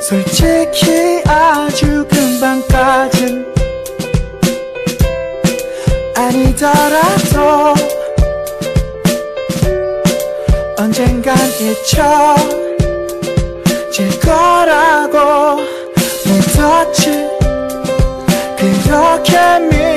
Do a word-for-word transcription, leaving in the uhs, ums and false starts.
솔직히 아주 금방까진 아니더라도 언젠간 잊혀질 거라고 믿었지. 그렇게 믿